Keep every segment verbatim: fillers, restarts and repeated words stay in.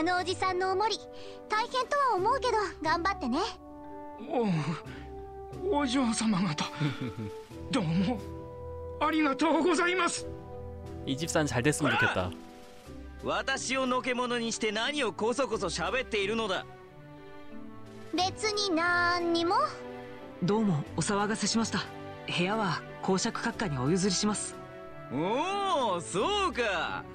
のおじさんのお守り大変とは思うけど頑張ってね。 おお嬢様方どうもありがとうございます。 이 집사는 잘 됐으면 좋겠다. 私をのけ者にして何をこそこそ喋っているのだ。 別になんにも。 どうもお騒がせしました。部屋は公爵閣下にお譲りします。 おお、そうか。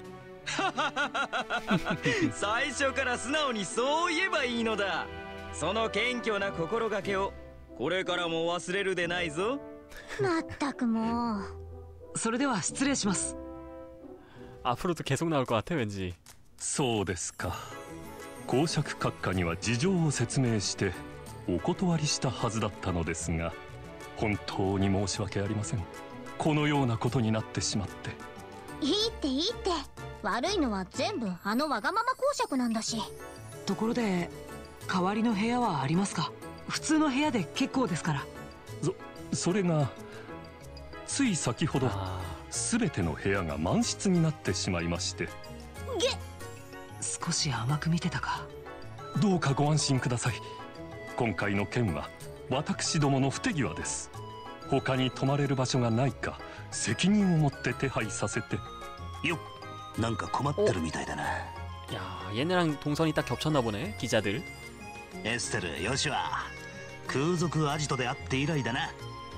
最初から素直にそう言えばいいのだ。その謙虚な心がけをこれからも忘れるでないぞ。 まったくもう。 それでは失礼します。 앞으로도 계속 나올 것 같아 왠지. そうですか。公爵閣下には事情を説明してお断りしたはずだったのですが、本当に申し訳ありません。このようなことになってしまって。 いいっていいって。悪いのは全部あのわがまま公爵なんだし。 ところで代わりの部屋はありますか？普通の部屋で結構ですから。 そそれがつい先ほど全ての部屋が満室になってしまいまして。 げ少し甘く見てたか。 どうかご安心ください。今回の件は私どもの不手際です。他に泊まれる場所がないか責任を持って手配させて。 よっ、なんか困ってるみたいだな。 야, 얘네랑 동선이 딱 겹쳤나 보네, 기자들. エステル、ヨシュア、空賊アジトで会って以来だな。 あ、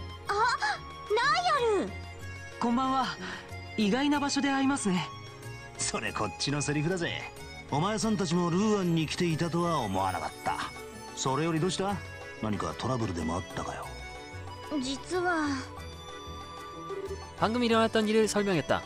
ナイアル。 こんばんは。意外な場所で会いますね。 それこっちのセリフだぜ。お前さんたちもルーアンに来ていたとは思わなかった。それよりどうした？何かトラブルでもあったかよ。 実は 방금 일어났던 일을 설명했다.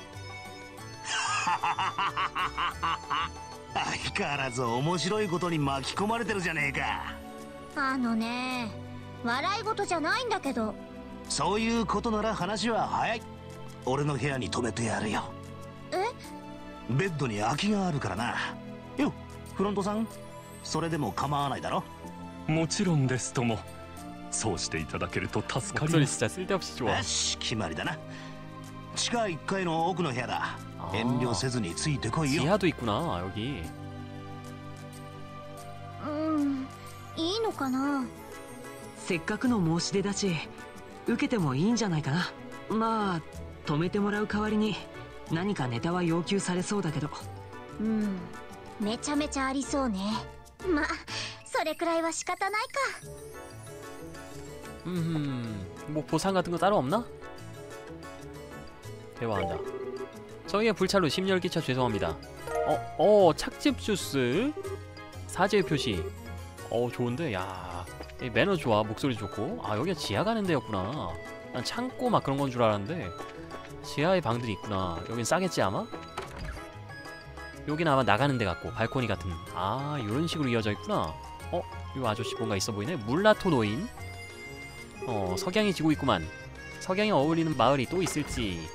相変わらず面白いことに巻き込まれてるじゃねえか。 あのね、笑い事じゃないんだけど。 そういうことなら話は早い。俺の部屋に泊めてやるよ。 え？ ベッドに空きがあるからな。よ、フロントさん、それでも構わないだろ？ もちろんですとも。そうしていただけると助かります。 목소리 진짜 쓸데없이 좋아. よし、決まりだな。地下いっかいの奥の部屋だ。遠慮せずについてこいよ。 지하도 있구나 여기. うん、いいのかな。 せっかくの申し出だし受けてもいいんじゃないかな。まあ止めてもらう代わりに何かネタは要求されそうだけど。 うん、めちゃめちゃありそうね。まあそれくらいは仕方ないか。 음, 뭐 보상 같은 거 따로 없나? 대화한다. 저희의 불찰로 심려를 끼쳐 죄송합니다. 어, 어, 착즙 주스, 사죄의 표시. 어, 좋은데, 야, 이 매너 좋아, 목소리 좋고. 아, 여기가 지하 가는 데였구나. 난 창고 막 그런 건 줄 알았는데 지하에 방들이 있구나. 여긴 싸겠지 아마? 여긴 아마 나가는 데 같고 발코니 같은. 아, 이런 식으로 이어져 있구나. 어, 이 아저씨 뭔가 있어 보이네. 물라토 노인. 어, 석양이 지고 있구만. 석양이 어울리는 마을이 또 있을지.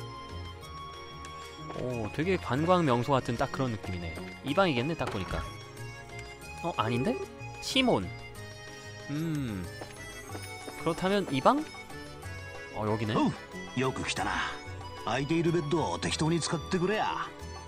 오, 되게 관광 명소 같은 딱 그런 느낌이네. 이 방이겠네, 딱 보니까. 어, 아닌데? 시몬. 음. 그렇다면 이 방? 어, 여기네. よく来たな。空いているベッドを適当に使ってくれや。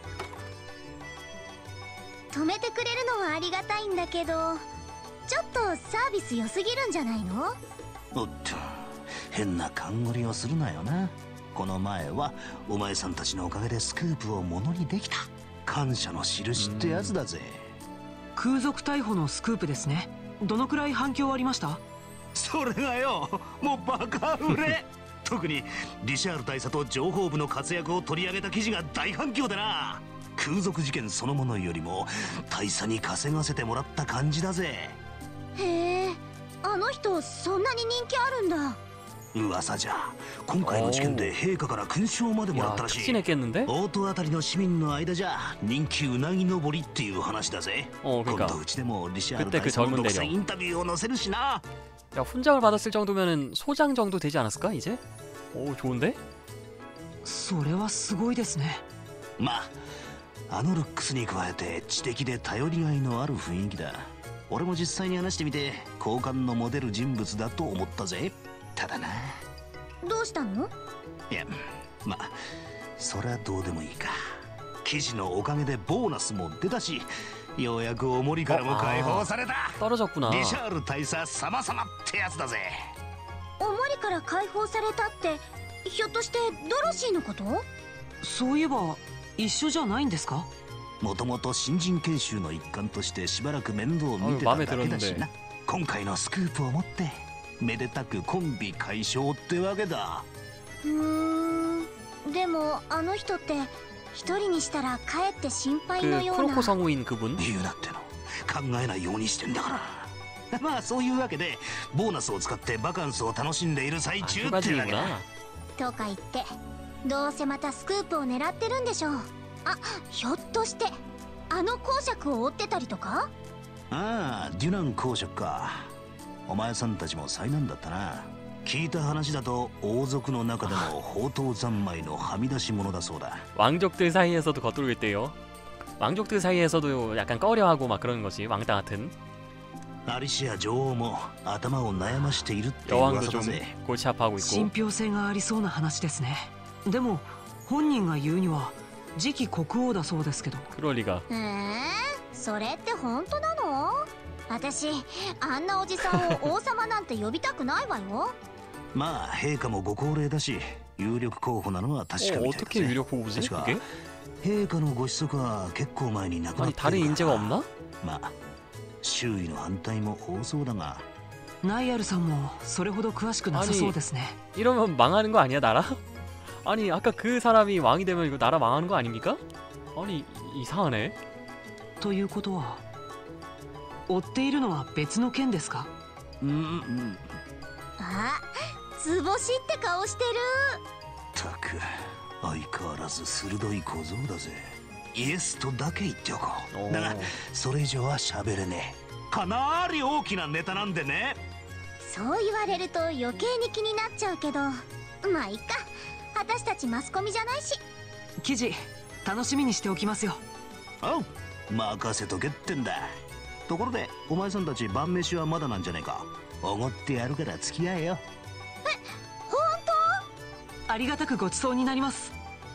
止めてくれるのはありがたいんだけど、ちょっとサービス良すぎるんじゃないの？ おっと、変な勘繰りをするなよな。この前はお前さんたちのおかげでスクープをものにできた。感謝の印ってやつだぜ。 空賊逮捕のスクープですね。どのくらい反響ありました？ それがよ、もうバカ売れ。特にリシャール大佐と情報部の活躍を取り上げた記事が大反響でな。空賊事件そのものよりも大佐に稼がせてもらった感じだぜ。 へえ、あの人そんなに人気あるんだ。 噂じゃ今回の事件で陛下から勲章までもらったらしい。大戸あたりの市民の間じゃ人気うなぎ登りっていう話だぜ。今度うちでもリシャール大佐の独占インタビューを載せるしな。 야, 훈장을 받았을 정도면은 소장 정도 되지 않았을까 이제? 오, 좋은데? それはすごいですね。 まあ、あのルックスに加えて知的で頼りがいのある雰囲気だ。俺も実際に話してみて好感の持てる人物だと思ったぜ。ただな。 どうしたの？ いや、まあそれはどうでもいいか。記事のおかげでボーナスも出たし、 ようやくおもりからも解放された。 떨어졌구나. リシャール大佐様様ってやつだぜ。 おもりから解放されたってひょっとしてドロシーのこと？ そういえば一緒じゃないんですか？ もともと新人研修の一環としてしばらく面倒を見てただけだしな。今回のスクープを持ってめでたくコンビ解消ってわけだ。 うーん、でもあの人って一人にしたらかえって心配の 그 ような。 크로코 성우인 그분? 言うなっての考えないようにしてんだから。まあそういうわけでボーナスを使ってバカンスを楽しんでいる最 아, 中 휴가 ってわけだ。 중이구나. とか言ってどうせまたスクープを狙ってるんでしょう。あ、ひょっとしてあの公爵を追ってたりとか？ ああ、デュナン公爵か。お前さんたちも災難だったな。聞いた話だと王族の中でも宝刀三昧のはみ出し者だそうだ。 왕족들 사이에서도 거두고 있대요. 왕족들 사이에서도 약간 꺼려하고 막 그러는 거지. 왕따 같은. アリシア女王も頭を悩ましているっていう 여왕도 噂だ 좀 ぜ。 골치 아파하고 信 있고. 憑性がありそうな話ですね。でも本人が言うには次期国王だそうですけど。 그럴 리가. えー、それって本当なの？私あんなおじさんを王様なんて呼びたくないわよ。 まあ陛下もご高齢だし有力候補なのは確か 어, みたいだ 어떻게 ぜ。 유력 후보지? 確か 그게? 陛下のご子息は結構前に亡くな 아니 ってい 다른 る 인재가 から 없나? まあ周囲の反対も多そうだが。 ナイアルさんもそれほど詳しくなさそうですね。 이러면 망하는 거 아니야 나라? 아니 아까 그 사람이 왕이 되면 이거 나라 망하는 거 아닙니까? 아니 이상하네. ということは追っているのは別の件ですか？ うんうん。 あ、図星って顔してる。 たく相変わらず鋭い小僧だぜ。イエスとだけ言っておこう。だがそれ以上は喋れねえ。かなり大きなネタなんでね。 そう言われると余計に気になっちゃうけど、まあいっか。私たちマスコミじゃないし。 記事楽しみにしておきますよ。 おう、任せとけってんだ。ところでお前さんたち晩飯はまだなんじゃねえか。おごってやるから付き合えよ。 え、本ありがたくご馳走になります。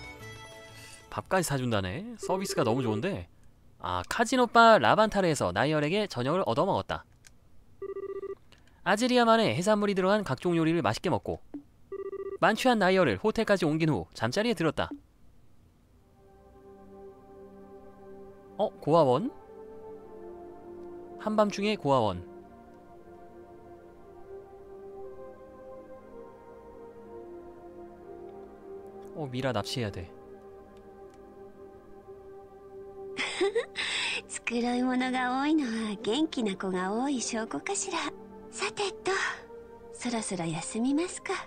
밥까지 사준다네. 서비스가 너무 좋은데. 아, 카지노바 라반타르에서 나이얼에게 저녁을 얻어먹었다. 아즈리아만의 해산물이 들어간 각종 요리를 맛있게 먹고 만취한 나이얼을 호텔까지 옮긴 후 잠자리에 들었다. 어? 고아원? 한밤중에 고아원. 어, 미라 납치해야 돼. 繕い物が多いのは元気な子が多い証拠かしら。さてと、そろそろ休みますか。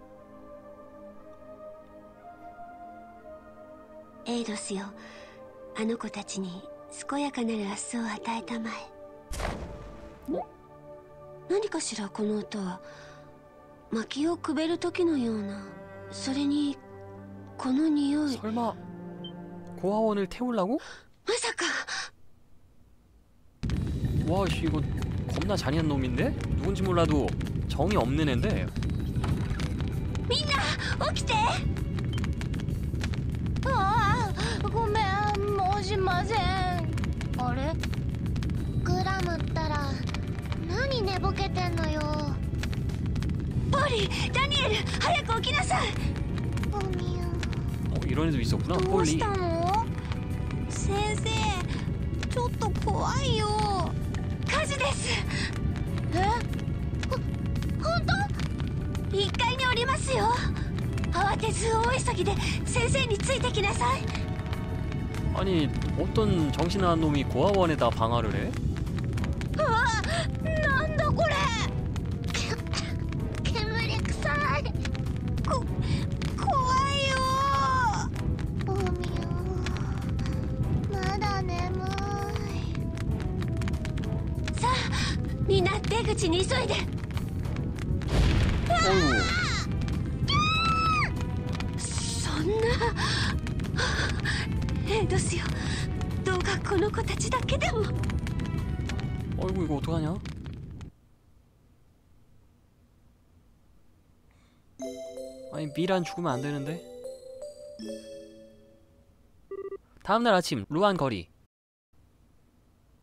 エイドスよ、あの子たちに健やかなる明日を与えたまえ。何かしらこの音は。薪をくべる時のような。それにこの匂い。 설마 고아원을 태우려고? まさか。 와씨 이거 겁나 잔인한 놈인데? 누군지 몰라도 정이 없는 앤데. みんな起きて。 ああ、ごめん、申しません。あれ、グラムったら何寝ぼけてんのよ。 ポーリー、ダニエル、早く起きなさい。 おみゆ、 어 이런 애도 있었구나. どうし 폴리. たの？ 先生、ちょっと怖いよ。火事です。 え？ほ、本当？ いっかいに降りますよ。慌てず大急ぎで先生についてきなさい。 아니 어떤 정신 나간 놈이 고아원에다 방화를 해? うわ、なんだこれ。煙臭い。 こ、怖いよ。 おみゆ、まだ眠い。 さあ、みんな出口に急いで。 어휴. そんな。エイドスよ、どうかこの子たちだけでも。 어이구 이거 어떡하냐? 아니 미란 죽으면 안 되는데. 다음날 아침 루안 거리.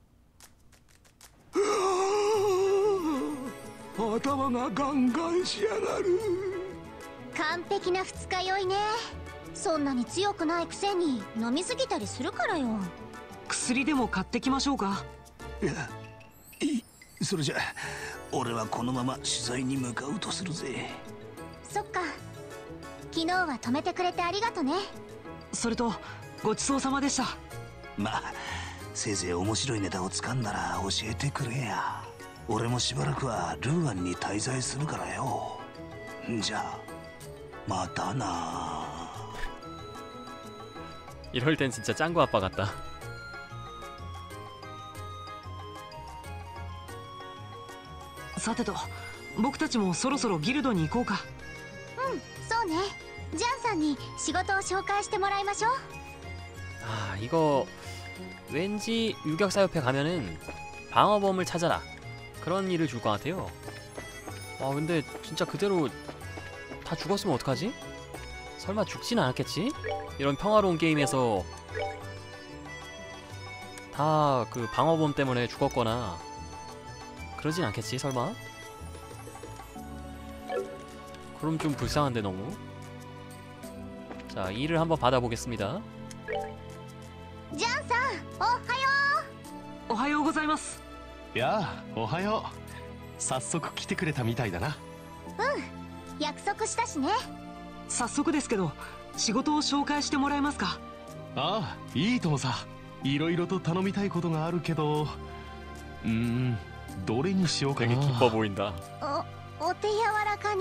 頭がガンガンしやがる。 完璧な二日酔いね。そんなに強くないくせに飲みすぎたりするからよ。 薬でも買ってきましょうか。 いや、いい。それじゃ俺はこのまま取材に向かうとするぜ。 そっか。昨日は止めてくれてありがとね。 それとごちそうさまでした。 まあせいぜい面白いネタを掴んだら教えてくれや。俺もしばらくはルーアンに滞在するからよ。じゃあまたな。 이럴 땐 진짜 짱구 아빠 같다. さてと、僕たちもそろそろギルドに行こうか。 うん、そうね。ジャンさんに仕事を紹介してもらいましょう。 아 이거 왠지 유격사 옆에 가면은 방어범을 찾아라 그런 일을 줄 것 같아요. 아 근데 진짜 그대로 다 죽었으면 어떡하지? 설마 죽진 않았겠지? 이런 평화로운 게임에서 다 그 방어범 때문에 죽었거나 그러진 않겠지 설마? 그럼 좀 불쌍한데 너무. 자 일을 한번 받아보겠습니다. ジャンさん、おはよおはようございます。 やあ、おはよう。早速来てくれたみたいだな。 う。うん、約束したしね。 早速ですけど仕事を紹介してもらえますか。 ああ、いいともさ。いろいろと頼みたいことがあるけど、うーん、どれにしようかな。 되게 기뻐 보인다. お、お手柔らかに。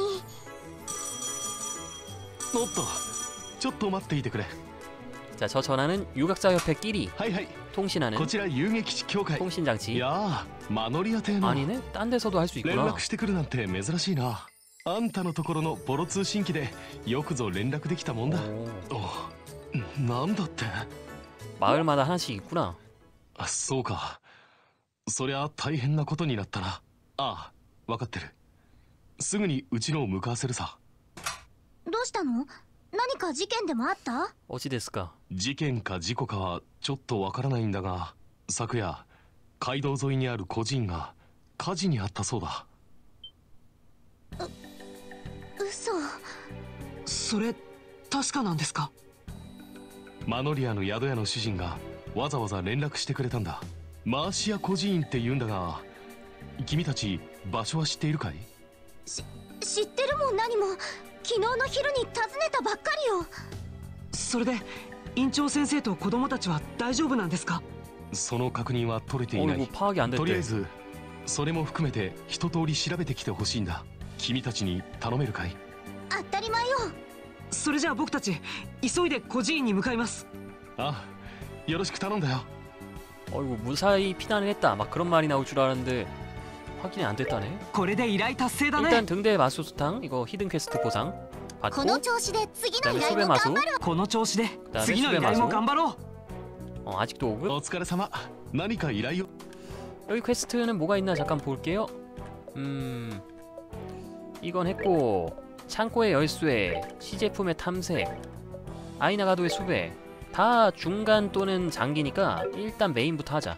おっと、ちょっと待っていてくれ。 자, 저 전화는 유각사 협회 끼리 はいはい。 통신하는 こちら遊撃士協会。 통신 장치. いやあ、マノリア邸の 아니네? 딴 데서도 할 수 連 있구나. 絡してくるなんて珍しいな。あんたのところのボロ通信機でよくぞ連絡できたもんだ。 오, お、なんだって。 마을마다 하나씩 있구나. あ、そうか。そりゃ大変なことになったな。ああ、分かってる。すぐにうちのを向かわせるさ。 どうしたの？何か事件でもあった？ 어찌 됐을까? 事件か事故かはちょっとわからないんだが、昨夜街道沿いにある孤児院が火事にあったそうだ。 う、嘘。 それ確かなんですか。 マノリアの宿屋の主人がわざわざ連絡してくれたんだ。マーシア孤児院って言うんだが、君たち場所は知っているかい？ し、知ってるもん何も。昨日の昼に訪ねたばっかりよ。 それで院長先生と子供たちは大丈夫なんですか？ その確認は取れていな 어이구 い。 파악이 안 とりあえ 됐대. ずそれも含めて一通り調べてきてほしいんだ。君たちに頼めるかい？ 当たり前よ。 それじゃあ僕たち急いで孤児院に向かいます。 ああ、よろしく頼んだよ。 어이구 무사히 피난을 했다. 막 그런 말이 나올 줄 알았는데 확인이 안 됐다네. これで依頼達成だね。 일단 등대 마수수탕 이거 히든 퀘스트 보상 こ 받고 の調子で次の 그다음에 依頼 수배 も頑 마수 張る。 この調子で 그다음에 次の依 수배 頼も 마수 頑張ろう。 어, 아직도 오 급 お疲れ様。何か依頼を。 여기 퀘스트는 뭐가 있나 잠깐 볼게요. 음 이건 했고 창고의 열쇠, 시제품의 탐색, 아이나가도의 수배 다 중간 또는 장기니까 일단 메인부터 하자.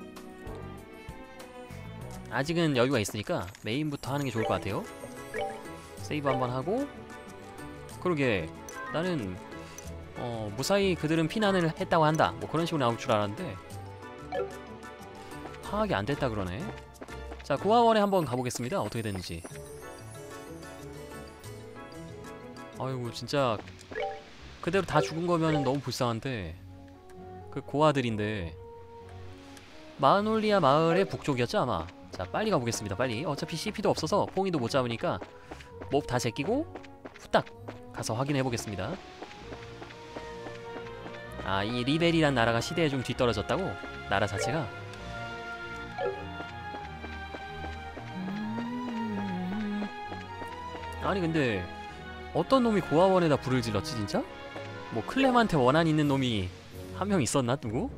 아직은 여유가 있으니까 메인부터 하는 게 좋을 것 같아요. 세이브 한번 하고. 그러게 나는 어, 무사히 그들은 피난을 했다고 한다 뭐 그런 식으로 나올 줄 알았는데 파악이 안 됐다 그러네. 자, 고아원에 한번 가보겠습니다. 어떻게 되는지. 아이고 진짜 그대로 다 죽은 거면 너무 불쌍한데 그 고아들인데 마노리아 마을의 북쪽이었죠 아마. 자 빨리 가보겠습니다. 빨리. 어차피 씨피도 없어서 퐁이도 못 잡으니까 몹 다 제끼고 후딱 가서 확인해보겠습니다. 아, 이 리벨이란 나라가 시대에 좀 뒤떨어졌다고? 나라 자체가? 아니 근데 어떤 놈이 고아원에다 불을 질렀지 진짜? 뭐 클렘한테 원한 있는 놈이 한 명 있었나 누구?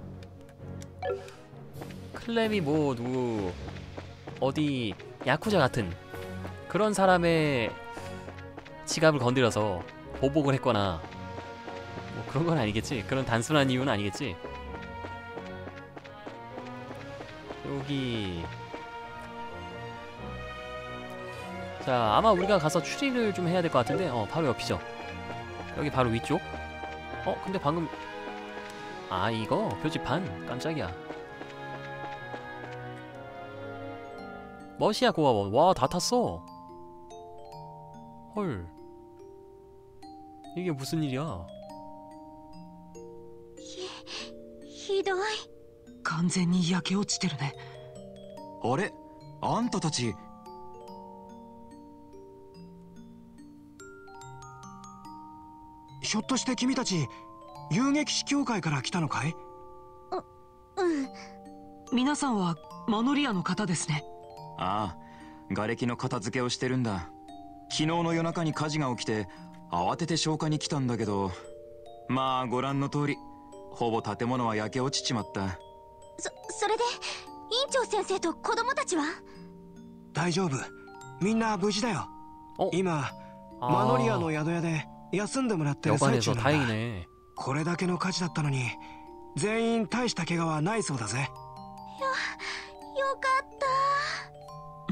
클렘이 뭐 누구 어디 야쿠자 같은 그런 사람의 지갑을 건드려서 보복을 했거나 뭐 그런 건 아니겠지? 그런 단순한 이유는 아니겠지? 여기 자, 아마 우리가 가서 추리를 좀 해야 될 것 같은데, 어, 바로 옆이죠. 여기 바로 위쪽. 어, 근데 방금 아, 이거 표지판 깜짝이야. 머시야 고아원. 와, 다 탔어. 헐, 이게 무슨 일이야? ひどい。 完全に焼け落ちてるね。 あれ、あんたたち。 ひょっとして君たち遊撃士協会から来たのかい？ うん。 皆さんはマノリアの方ですね。 ああ、瓦礫の片付けをしてるんだ。昨日の夜中に火事が起きて慌てて消火に来たんだけど、まあご覧の通りほぼ建物は焼け落ちちまった。 そそれで院長先生と子供たちは？ 大丈夫、みんな無事だよ。今マノリアの宿屋で休んでもらってる最中なんだ。これだけの火事だったのに全員大した怪我はないそうだぜ。よ、よかった。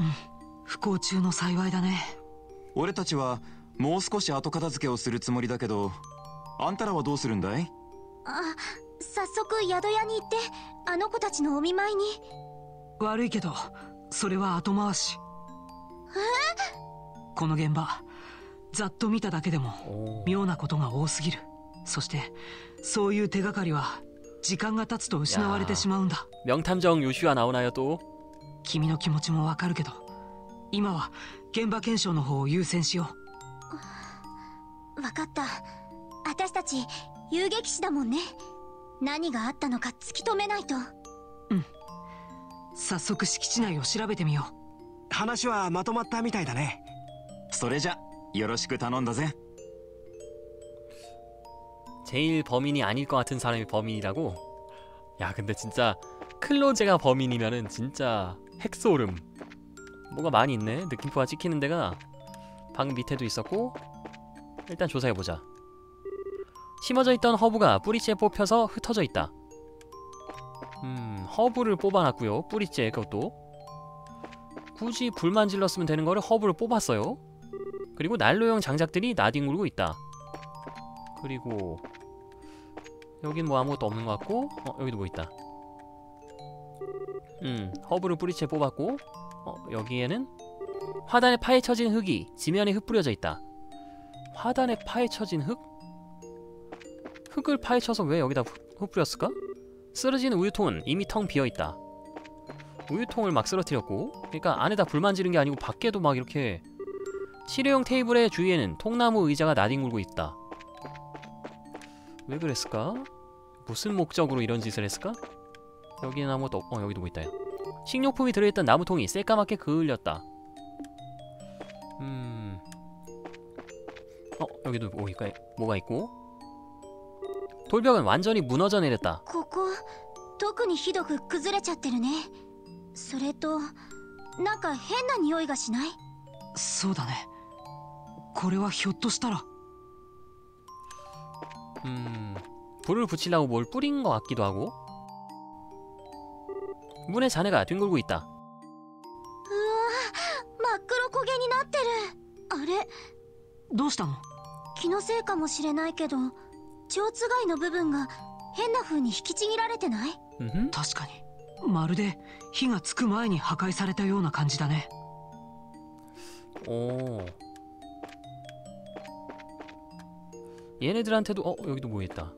うん、不幸中の幸いだね。 俺たちはもう少し後片付けをするつもりだけど、あんたらはどうするんだい？ あ、早速宿屋に行ってあの子たちのお見舞いに。 悪いけどそれは後回し。 え？ この現場ざっと見ただけでも妙なことが多すぎる。そしてそういう手がかりは時間が経つと失われてしまうんだ。 명탐정 요슈아 나오나요 또? 君の気持ちもわかるけど、今は現場検証の方を優先しよう。わかった。私たち遊撃士だもんね。何があったのか突き止めないと。 うん。早速敷地内を調べてみよう。話はまとまったみたいだね。 それじゃよろしく頼んだぜ。 제일 범인이 아닐 것 같은 사람이 범인이라고? 야, 근데 진짜 클로제가 범인이면은 진짜 핵소름. 뭐가 많이 있네. 느낌표가 찍히는 데가 방 밑에도 있었고. 일단 조사해보자. 심어져 있던 허브가 뿌리째 뽑혀서 흩어져 있다. 음, 허브를 뽑아놨고요. 뿌리째 그것도. 굳이 불만 질렀으면 되는 거를 허브를 뽑았어요. 그리고 난로용 장작들이 나뒹굴고 있다. 그리고 여긴 뭐 아무것도 없는 것 같고, 어, 여기도 뭐 있다. 음, 허브를 뿌리채 뽑았고, 어, 여기에는 화단에 파헤쳐진 흙이 지면에 흩뿌려져 있다. 화단에 파헤쳐진 흙? 흙을 파헤쳐서 왜 여기다 흩뿌렸을까? 쓰러진 우유통은 이미 텅 비어있다. 우유통을 막 쓰러뜨렸고, 그러니까 안에다 불만 지른 게 아니고 밖에도 막 이렇게 치료용 테이블의 주위에는 통나무 의자가 나뒹굴고 있다. 왜 그랬을까? 무슨 목적으로 이런 짓을 했을까? 여기는 아무것도 없... 어, 여기도 뭐 있다. 식료품이 들어있던 나무통이 새까맣게 그을렸다. 음... 어, 여기도 뭐 있까... 뭐가 있고? 돌벽은 완전히 무너져 내렸다. ここ特にひどく崩れちゃってるね。それとなんか変な匂いがしない？ そうだね。これはひょっとしたら 음... 불을 붙이려고 뭘 뿌린 것 같기도 하고. 문에 자네가 뒹굴고 있다. うわ、真っ黒焦げになってる。あれ、 どうしたの？ 気のせいかもしれないけど、蝶つがいの部分が変な風に引きちぎられてない？ 確かにまるで火がつく前に破壊されたような感じだね。 오. 얘네들한테도 어 여기도 뭐 있다.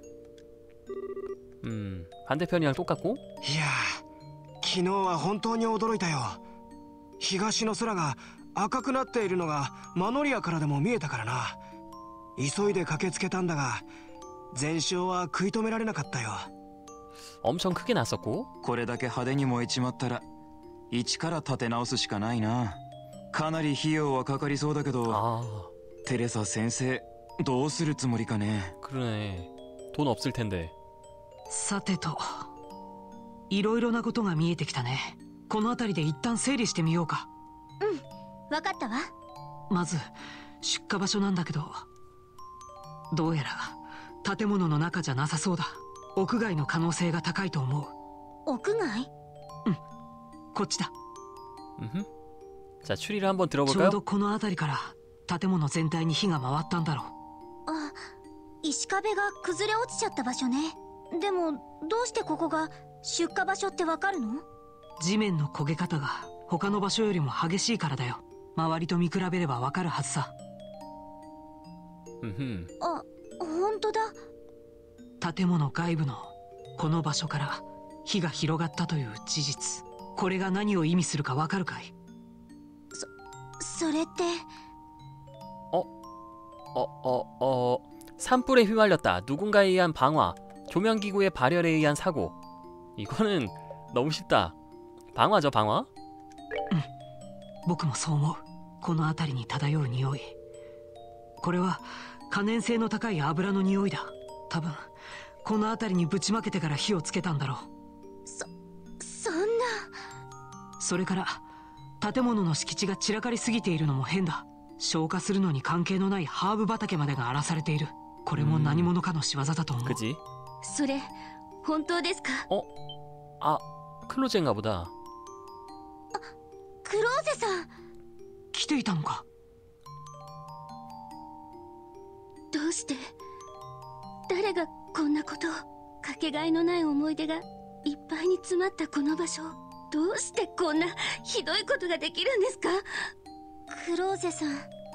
음 반대편이랑 똑같고. いや、昨日は本当に驚いたよ。東の空が赤くなっているのがマノリアからでも見えたからな。急いで駆けつけたんだが全焼は食い止められなかったよ。 엄청 크게 났었고. これだけ派手に燃えちまったら一から立て直すしかないな。かなり費用はかかりそうだけど。 ああ。 テレサ先生どうするつもりかね。 그러네. 돈 없을 텐데. さてと、いろいろなことが見えてきたね。この辺りで一旦整理してみようか。 うん、わかったわ。 まず出火場所なんだけど、どうやら建物の中じゃなさそうだ。屋外の可能性が高いと思う。 屋外？ うん、こっちだ。 うん。 자, 추리를 한번 ちょう 들어볼까요? どこの辺りから建物全体に火が回ったんだろう。 あ、石壁が崩れ落ちちゃった場所ね。でもどうしてここが出火場所ってわかるの？ 地面の焦げ方が他の場所よりも激しいからだよ。周りと見比べればわかるはずさ。 うんふん。 あ、本当だ。 建物外部のこの場所から火が広がったという事実、これが何を意味するかわかるかい？ それって 어? 어, 어, 어... 산불에 휘말렸다. 누군가에 의한 방화. 조명기구의 발열에 의한 사고. 이거는 너무 쉽다. 방화죠, 방화? 僕もそう思う。この辺りに漂う匂い、これは可燃性の高い油の匂いだ。多分この辺りにぶちまけてから火をつけたんだろう。 そそんな。 それから建物の敷地が散らかりすぎているのも変だ。消火するのに関係のないハーブ畑までが荒らされている。これも何者かの仕業だと思う。 그지? それ本当ですか？ 어? 아, 클로제인가 보다. クローゼさん。 来ていたのか。 どうして誰がこんなことを。かけがえのない思い出がいっぱいに詰まったこの場所、どうしてこんなひどいことができるんですか？ クローゼさん。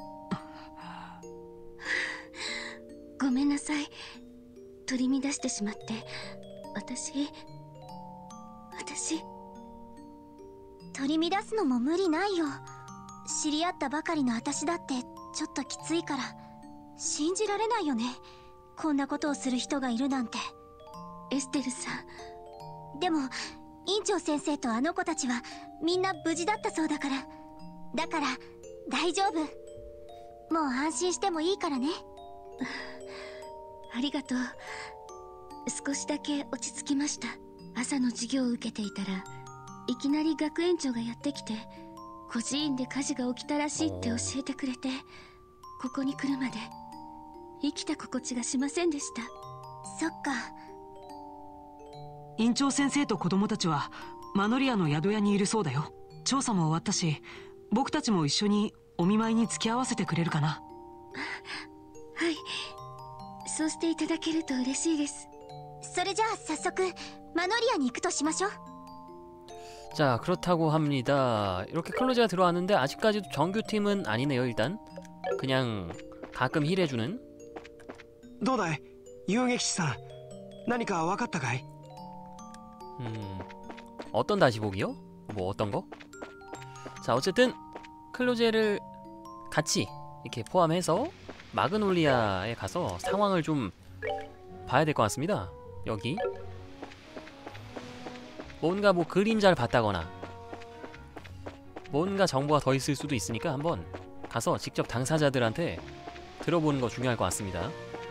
ごめんなさい。取り乱してしまって。私私取り乱すのも無理ないよ。知り合ったばかりの私だってちょっときついから。信じられないよね、こんなことをする人がいるなんて。 エステルさん。でも院長先生とあの子たちはみんな無事だったそうだから。だから大丈夫。もう安心してもいいからね。 ありがとう。少しだけ落ち着きました。朝の授業を受けていたらいきなり学園長がやってきて、孤児院で火事が起きたらしいって教えてくれて、ここに来るまで生きた心地がしませんでした。 そっか。 院長先生と子供たちはマノリアの宿屋にいるそうだよ。調査も終わったし、僕たちも一緒にお見舞いに付き合わせてくれるかな。 はい、そうしていただけると嬉しいです。 それじゃあ早速マノリアに行くとしましょう。 자, 그렇다고 합니다. 이렇게 클로즈가 들어왔는데 아직까지도 정규팀은 아니네요. 일단 그냥 가끔 힐해주는. どうだい遊撃士さん、何か分かったかい？ 음, 어떤 다시보기요? 뭐 어떤 거? 자, 어쨌든 클로제를 같이 이렇게 포함해서 마그놀리아에 가서 상황을 좀 봐야 될 것 같습니다. 여기 뭔가 뭐 그림자를 봤다거나 뭔가 정보가 더 있을 수도 있으니까 한번 가서 직접 당사자들한테 들어보는 거 중요할 것 같습니다.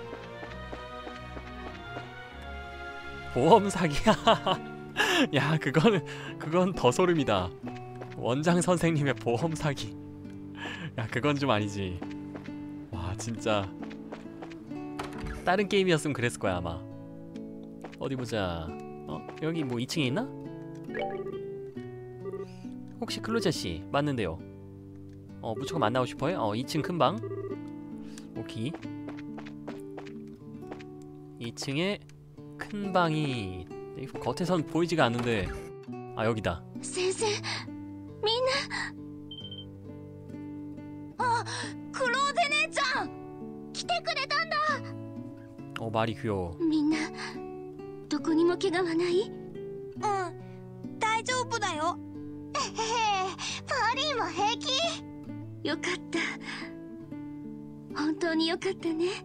보험 사기야. 야, 그거는 그건 더 소름이다. 원장 선생님의 보험 사기. 야, 그건 좀 아니지. 와, 진짜 다른 게임이었으면 그랬을 거야 아마. 어디 보자. 어? 여기 뭐 이 층에 있나? 혹시 클로제 씨 맞는데요? 어, 무조건 만나고 싶어요? 어, 이 층 큰 방. 오케이. 이 층에 큰 방이 겉에선 보이지가 않는데. 아, 여기다. 先生、みんな。あ、クローゼ姉ちゃん来てくれたんだ。 어, 말이 귀여워. みんなどこにも怪我はない？ うん、大丈夫だよ。えへへ、パリーも平気？ よかった。本当によかったね。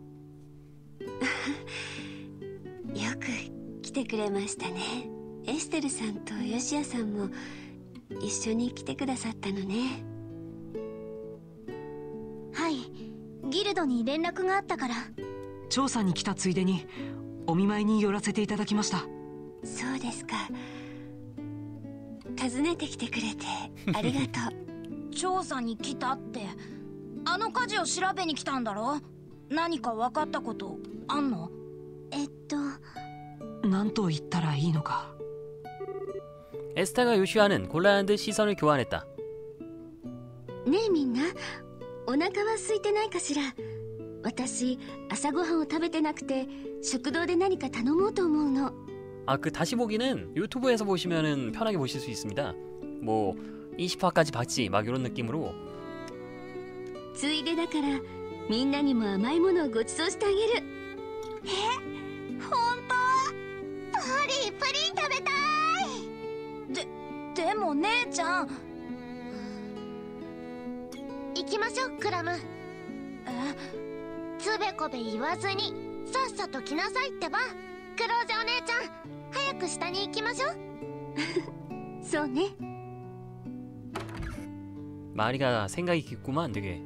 よく来てくれましたね。エステルさんとヨシアさんも一緒に来てくださったのね。 はい、ギルドに連絡があったから。 調査に来たついでにお見舞いに寄らせていただきました。 そうですか。訪ねてきてくれてありがとう。調査に来たって、あの火事を調べに来たんだろ？何か分かったことあんの？ えっと、 何と言ったらいいのか。 에스타가 요시와는 곤란한 듯 시선을 교환했다. 空いてないかしら。私朝ごはんを食べてなくて食堂で何か頼もうと思うの。 아, 그 다시 보기는 유튜브에서 보시면은 편하게 보실 수 있습니다. 뭐 이십 화까지 봤지 막 이런 느낌으로. ついでだからみんなにも甘いものをご馳走してあげる。 え、本当？パリプリン食べたい。 ででも姉ちゃん。 行きましょうクラム。 え、 つべこべ言わずにさっさと来なさいってば。クローゼお姉ちゃん、早く下に行きましょう。 そうね。 마리가 생각이 깊구만 되게.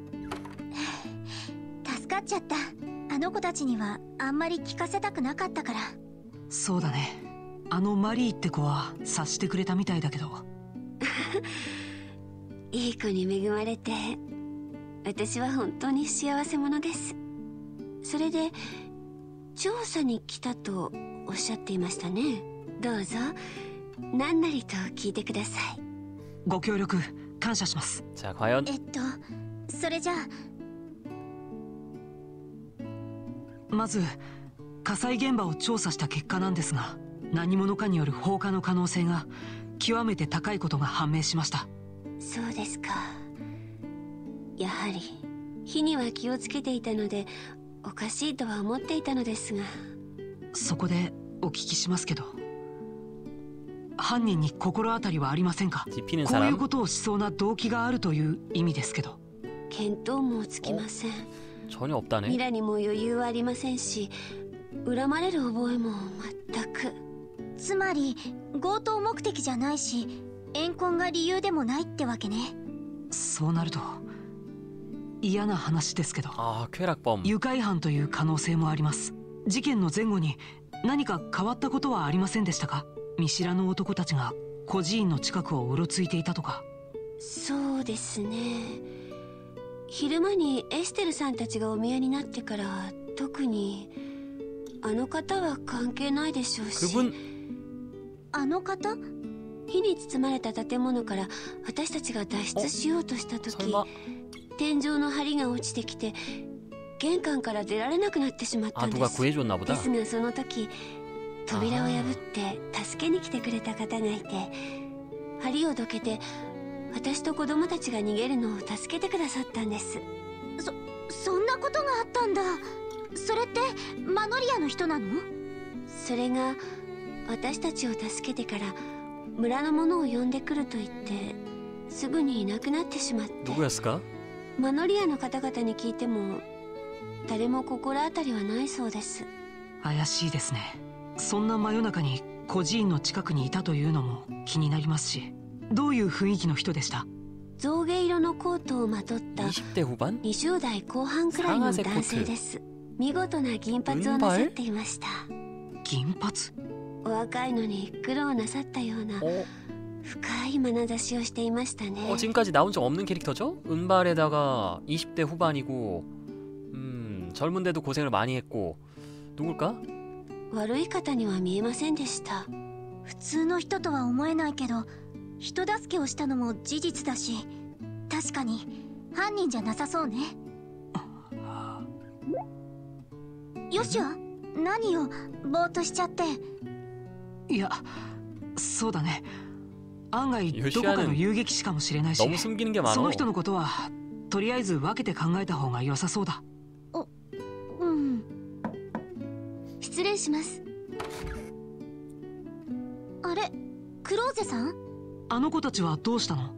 助かっちゃった。あの子たちにはあんまり聞かせたくなかったから。 そうだね。あのマリーって子は察してくれたみたいだけど。 いい子に恵まれて私は本当に幸せ者です。それで調査に来たとおっしゃっていましたね。どうぞ何なりと聞いてください。 ご協力感謝します。 자, 과연 えっとそれじゃあ、 まず火災現場を調査した結果なんですが、何者かによる放火の可能性が極めて高いことが判明しました。 そうですか。やはり火には気をつけていたのでおかしいとは思っていたのですが。 そこでお聞きしますけど、犯人に心当たりはありませんか？こういうことをしそうな動機があるという意味ですけど。 見当もつきません。 전혀 없다네. ミラにも余裕はありませんし、恨まれる覚えも全く。 つまり強盗目的じゃないし怨恨が理由でもないってわけね。 そうなると嫌な話ですけど、 아, 쾌락범. 誘拐犯という可能性もあります。事件の前後に何か変わったことはありませんでしたか？見知らぬ男たちが孤児院の近くをうろついていたとか。 そうですね。昼間にエステルさんたちがお見えになってから特にあの方は関係ないでしょうし。 그분 あの方？ 火に包まれた建物から私たちが脱出しようとした時、天井の梁が落ちてきて玄関から出られなくなってしまったんです。 아, 누가 구해줬나 보다. ですがその時扉を破って助けに来てくれた方がいて、梁をどけて私と子供たちが逃げるのを助けてくださったんです。 そそんなことがあったんだ。それってマノリアの人なの？ それが私たちを助けてから村の者を呼んでくると言ってすぐにいなくなってしまって。 누구였을까? マノリアの方々に聞いても誰も心当たりはないそうです。 怪しいですね。そんな真夜中に孤児院の近くにいたというのも気になりますし、どういう雰囲気の人でした？ 象牙色のコートをまとった 이십 대 후반? にじゅう代後半くらいの男性です。見事な銀髪をなさっていました。 銀髪？ お若いのに苦労なさったような深い眼差しをしていましたね。 어, 지금까지 나온 적 없는 캐릭터죠? 은발에다가 이십 대 후반이고 음, 젊은데도 고생을 많이 했고. 누굴까? 悪い方には見えませんでした。 普通の人とは思えないけど人助けをしたのも事実だし、確かに犯人じゃなさそうね。よしや、何よぼーっとしちゃって。 いや、そうだね。案外どこかの遊撃士かもしれないし、その人のことはとりあえず分けて考えた方が良さそうだ。 お、うん。 失礼します。 あれ、クローゼさん？ あの子たちはどうしたの？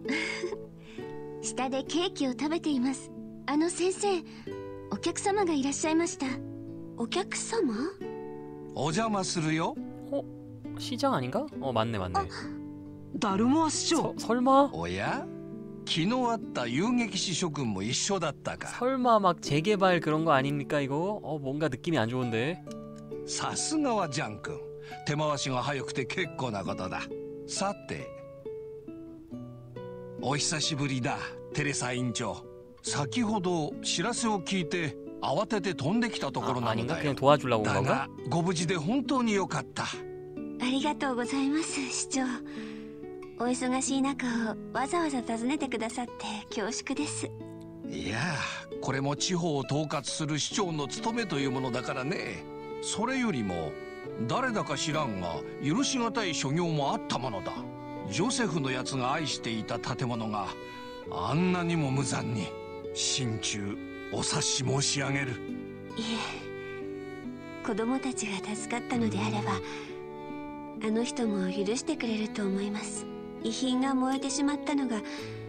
下でケーキを食べています。あの先生、お客様がいらっしゃいました。お客様？ お邪魔するよ。 어? 시장 아닌가? 어, 맞네 맞네. 어, 다르모아 시죠? 설마? おや? 昨日あった遊撃士諸君も一緒だったか? 설마 막 재개발 그런 거 아닙니까 이거? 어, 뭔가 느낌이 안 좋은데. さすがはジャン君。手回しが早くて結構なことだ。さて、お久しぶりだ、テレサ院長。先ほど知らせを聞いて慌てて飛んできたところなのだよ。だがご無事で本当によかった。 ありがとうございます、市長。お忙しい中をわざわざ訪ねてくださって恐縮です。 いや、これも地方を統括する市長の務めというものだからね。それよりも誰だか知らんが許しがたい所業もあったものだ。ジョセフのやつが愛していた建物があんなにも無残に。心中お察し申し上げる。 いえ、子供たちが助かったのであれば、あの人も許してくれると思います。遺品が燃えてしまったのが